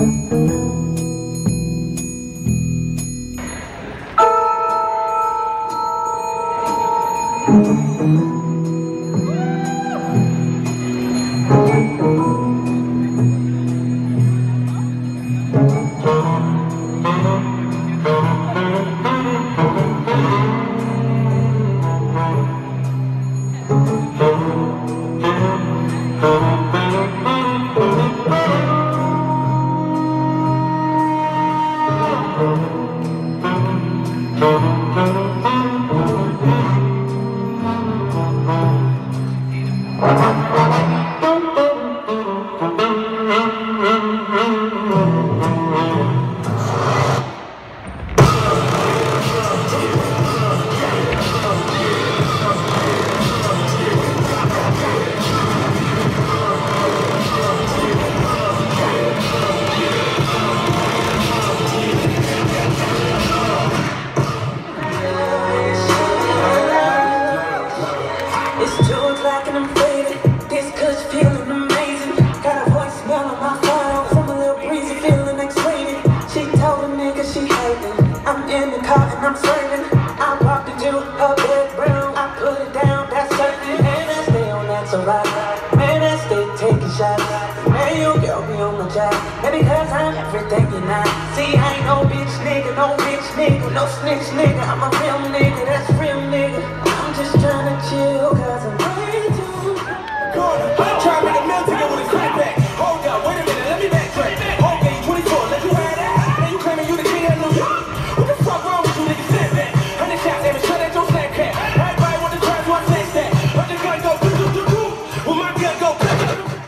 It's 2 o'clock and I'm faded. This kush feeling amazing. Got a voicemail on my phone from a little breezy feeling X-rated. She told a nigga she hating. I'm in the car and I'm swerving. I walked into her bedroom. I put it down, that's certain. Man, I stay on that so right. Man, I stay taking shots. Man, your girl be on my job. Maybe cause I'm everything you're not. See, I ain't no bitch nigga, no rich nigga, no snitch nigga. I'm a real nigga, that's real nigga. I'm just trying to chill cause I'm way too Try to make a meal ticket with a crack back. Hold up, wait a minute, let me backtrack. Okay, 24, let you have that. Now you claiming you the king of New York. What the fuck wrong with you niggas? Sit back. 100 shots, every shot at your Snapchat. Everybody want to try, so I text that. But the gun go, well my gun go,